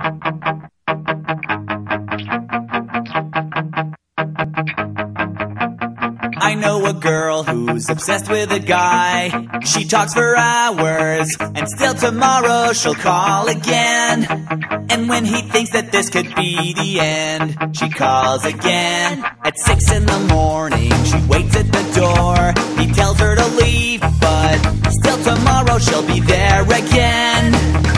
I know a girl who's obsessed with a guy. She talks for hours, and still tomorrow she'll call again. And when he thinks that this could be the end, she calls again. At 6 in the morning, she waits at the door. He tells her to leave, but still tomorrow she'll be there again.